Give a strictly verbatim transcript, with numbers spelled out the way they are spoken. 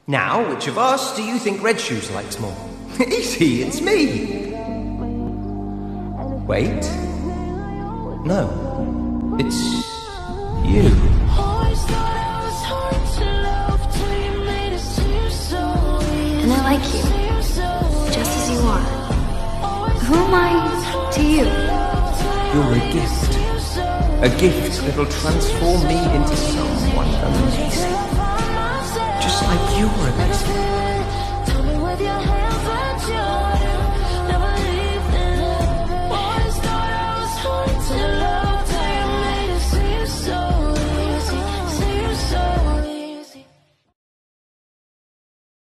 Now, which of us do you think Red Shoes likes more? Easy, it's me! Wait. No. It's you. And I like you, just as you are. Who am I to you? You're a gift. A gift that'll transform me into someone amazing. Just like you were amazing.